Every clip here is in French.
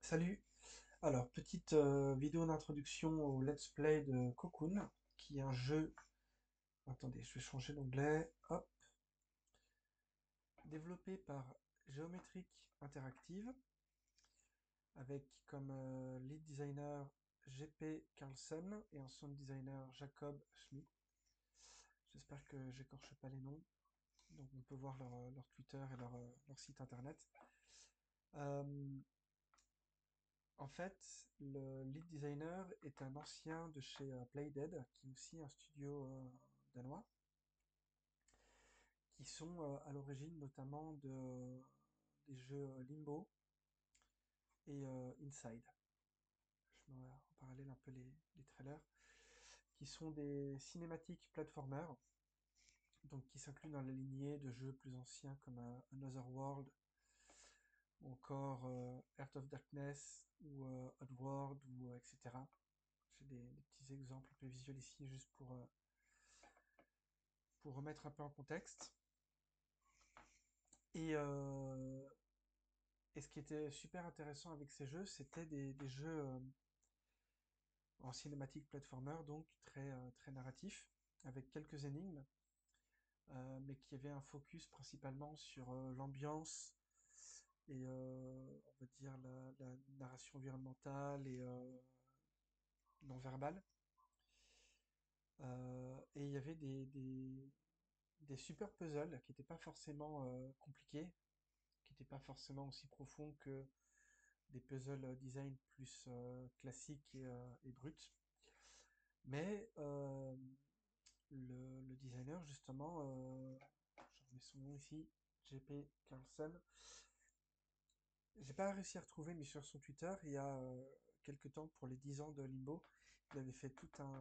Salut! Alors, petite vidéo d'introduction au Let's Play de Cocoon, qui est un jeu. Attendez, je vais changer d'onglet. Hop! Développé par Geometric Interactive, avec comme lead designer GP Carlsen et un sound designer Jacob Schmidt. J'espère que j'écorche pas les noms. Donc, on peut voir leur Twitter et leur site internet. Euh, En fait, le lead designer est un ancien de chez Playdead, qui est aussi un studio danois, qui sont à l'origine notamment des jeux Limbo et Inside. Je mets en parallèle un peu les trailers, qui sont des cinématiques platformers, donc qui s'incluent dans la lignée de jeux plus anciens comme Another World, ou encore Heart of Darkness, ou Oddworld, ou etc. J'ai des petits exemples un peu visuels ici, juste pour remettre un peu en contexte. Et, euh, et ce qui était super intéressant avec ces jeux, c'était des jeux en cinématique platformer, donc très narratifs, avec quelques énigmes, mais qui avaient un focus principalement sur l'ambiance et on va dire la narration environnementale et non verbale. Et il y avait des super puzzles qui n'étaient pas forcément compliqués, qui n'étaient pas forcément aussi profonds que des puzzle design plus classiques et bruts. Mais le designer, justement, j'en mets son nom ici, JP Carlson, j'ai pas réussi à retrouver, mais sur son Twitter, il y a quelques temps, pour les 10 ans de Limbo, il avait fait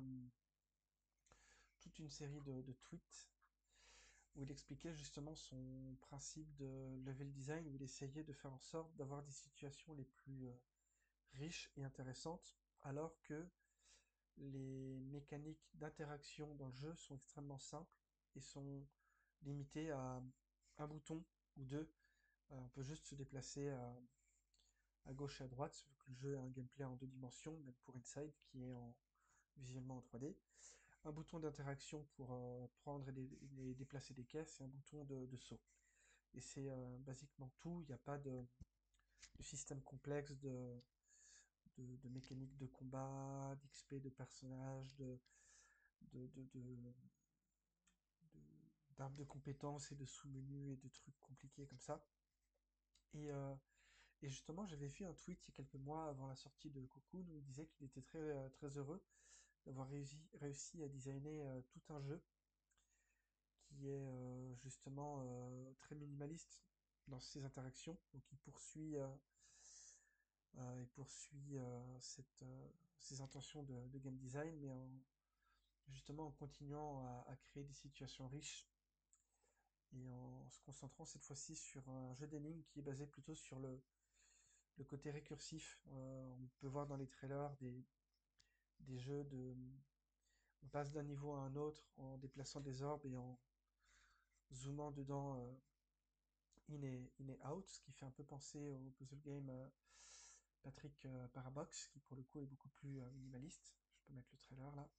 toute une série de tweets où il expliquait justement son principe de level design, où il essayait de faire en sorte d'avoir des situations les plus riches et intéressantes, alors que les mécaniques d'interaction dans le jeu sont extrêmement simples et sont limitées à un bouton ou deux. On peut juste se déplacer à gauche et à droite, vu que le jeu a un gameplay en deux dimensions, même pour Inside, qui est visuellement en 3D. Un bouton d'interaction pour prendre et déplacer des caisses et un bouton de saut. Et c'est basiquement tout, il n'y a pas de système complexe de mécanique de combat, d'XP de personnages, de, de, de, d'arbres de compétences et de sous-menus et de trucs compliqués comme ça. Et, euh, et justement, j'avais vu un tweet il y a quelques mois avant la sortie de Cocoon où il disait qu'il était très heureux d'avoir réussi à designer tout un jeu qui est justement très minimaliste dans ses interactions. Donc il poursuit ses intentions de game design, mais justement en continuant à créer des situations riches et en se concentrant cette fois-ci sur un jeu d'énigmes qui est basé plutôt sur le côté récursif. On peut voir dans les trailers des jeux on passe d'un niveau à un autre en déplaçant des orbes et en zoomant dedans in et out, ce qui fait un peu penser au puzzle game Patrick Parabox, qui pour le coup est beaucoup plus minimaliste. Je peux mettre le trailer là.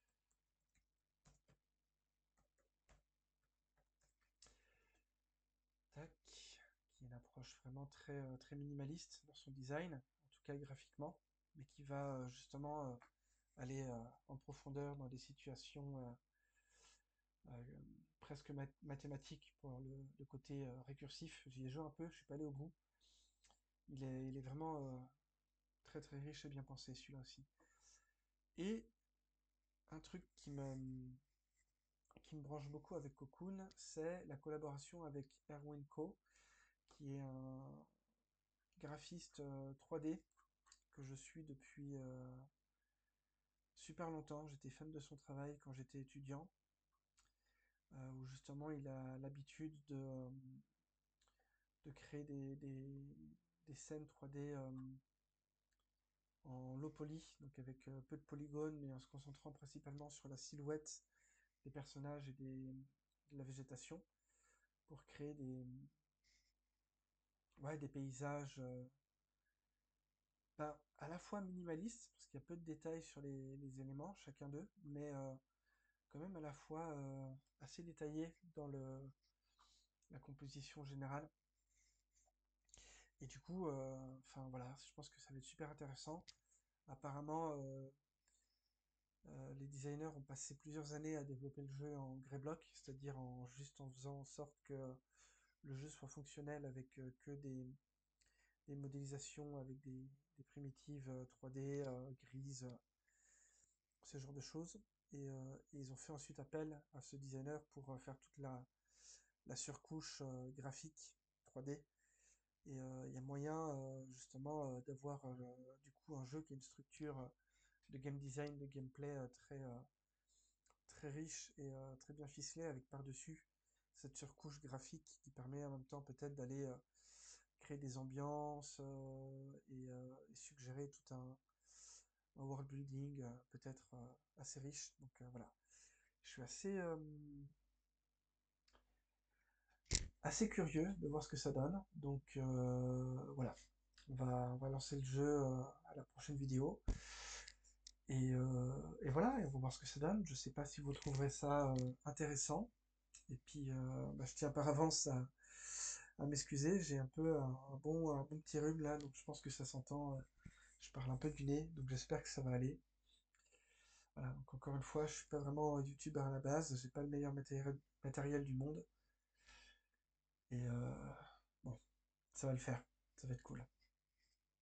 Tac. Qui est une approche vraiment très minimaliste dans son design, en tout cas graphiquement, mais qui va justement aller en profondeur dans des situations euh, presque mathématiques pour le côté récursif. J'y ai joué un peu, je suis pas allé au bout. Il est vraiment très riche et bien pensé celui-là aussi. Et un truc qui me branche beaucoup avec Cocoon, c'est la collaboration avec Erwin Ko, qui est un graphiste 3D que je suis depuis super longtemps. J'étais fan de son travail quand j'étais étudiant, où justement il a l'habitude de créer des scènes 3D en low poly, donc avec peu de polygones, mais en se concentrant principalement sur la silhouette des personnages et de la végétation, pour créer ouais, des paysages Ben, à la fois minimaliste, parce qu'il y a peu de détails sur les éléments, chacun d'eux, mais quand même à la fois assez détaillé dans la composition générale. Et du coup, enfin voilà, je pense que ça va être super intéressant. Apparemment, les designers ont passé plusieurs années à développer le jeu en grey block, c'est-à-dire juste en faisant en sorte que le jeu soit fonctionnel avec que des modélisations avec des primitives 3D, grises, ce genre de choses. Et ils ont fait ensuite appel à ce designer pour faire toute la surcouche graphique 3D. Et il y a moyen justement d'avoir du coup un jeu qui a une structure de game design, de gameplay très riche et très bien ficelé avec par-dessus cette surcouche graphique qui permet en même temps peut-être d'aller créer des ambiances et suggérer tout un world building peut-être assez riche. Donc voilà, je suis assez curieux de voir ce que ça donne. Donc voilà, on va lancer le jeu à la prochaine vidéo. Et voilà, et on va voir ce que ça donne. Je sais pas si vous trouverez ça intéressant. Et puis, bah, je tiens par avance à m'excuser. J'ai un peu un bon petit rhume là, donc je pense que ça s'entend. Je parle un peu du nez, donc j'espère que ça va aller. Voilà, donc encore une fois, je suis pas vraiment youtubeur à la base. J'ai pas le meilleur matériel du monde. Et bon, ça va le faire. Ça va être cool.